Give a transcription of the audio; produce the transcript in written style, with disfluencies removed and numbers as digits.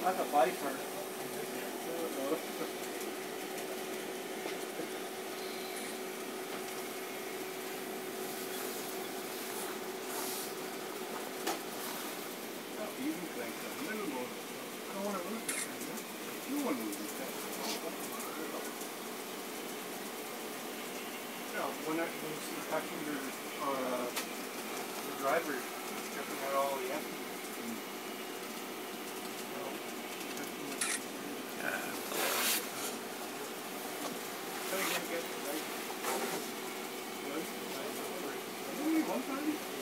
That's a viper. Even things, a little more. I don't want to lose this thing. You want to lose this thing. No, when you see passengers or the driver checking out all the empty. So you're going to get right. Good.